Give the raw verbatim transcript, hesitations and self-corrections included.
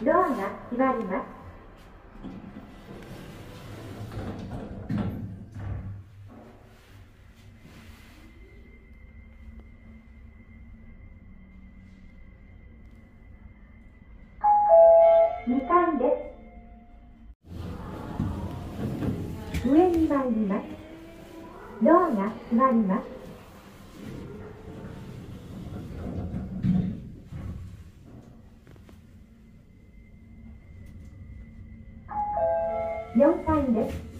ドアが閉まります。にかいです。上に参ります。ドアが閉まります。よんかいです。